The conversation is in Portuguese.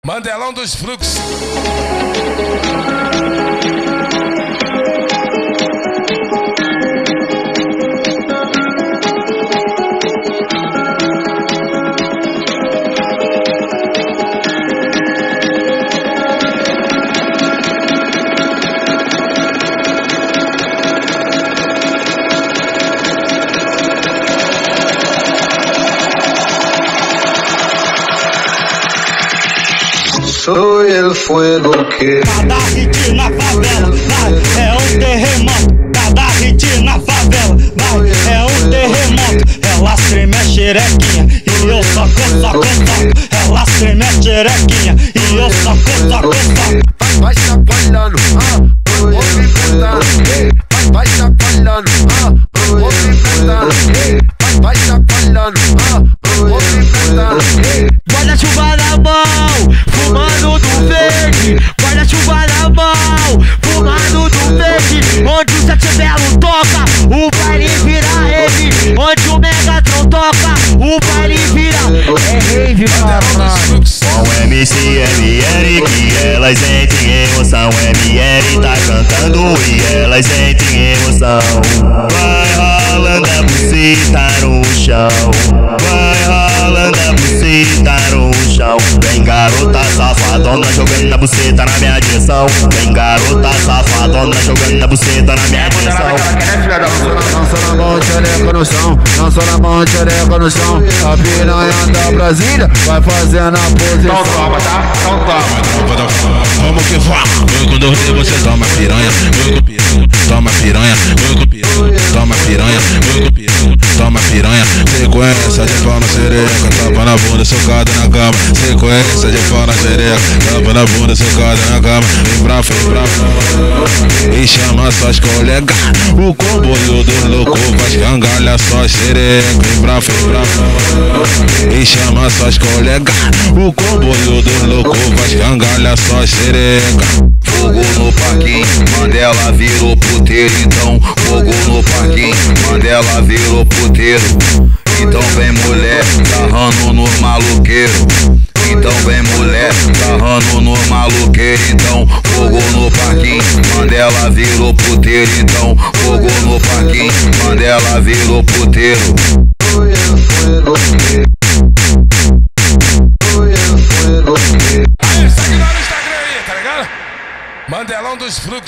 Mandelão dos Fluxos. Soy el fuego que cada hit na favela, vai, é um terremoto. Cada hit na favela, vai, é um terremoto. Ela treme a xerequinha e eu soco. Ela treme a xerequinha e eu soco. Vai chacoalhando, movimentando. Vai chacoalhando, movimentando. Vai chacoalhando, movimentando. Guarda-chuva na mão, fumando do verde. Guarda-chuva na mão, fumando do verde. Onde o Sete Belo toca, o baile vira rave. Onde o Megatron toca, o baile vira rave, caralho. Com o MCMR que elas sentem emoção. MR tá cantando e elas sentem emoção. Vai rolando a buceta no chão. Vai rolando a buceta no chão. Vem garota safadona jogando a buceta na minha direção. Vem garota safadona jogando a buceta na minha direção. Dança na mão, xereca no chão. Dança na mão, xereca no chão. A piranha da Brasília vai fazendo a posição. Então toma, tá? Então toma. Vamos que vamos. Eu com dois dedos você toma piranha. Eu com piranha, toma piranha. Eu com piranha, toma piranha. Eu com piranha, toma piranha. Sequência de pau na xereca, tapa na bunda, socada na cama. Sequência de pau na xereca, tapa na bunda, socada na cama. Vem pra frente, e chama suas colegas. O comboio dos loucos vai escangalhar sua xereca. Vem pra frente, e chama suas colegas. O comboio dos loucos vai escangalhar sua xereca. Fogo no parquinho, Mandela virou puteiro. Então, fogo no parquinho, Mandela virou puteiro. Então vem mulher, sarrando nos maluqueiros. Então vem mulher, sarrando nos maluqueiros. Então, fogo no parquinho, Mandela virou puteiro. Então, fogo no parquinho, Mandela virou puteiro. Aí, segue lá no Instagram aí, tá ligado? Mandelão dos Fluxos.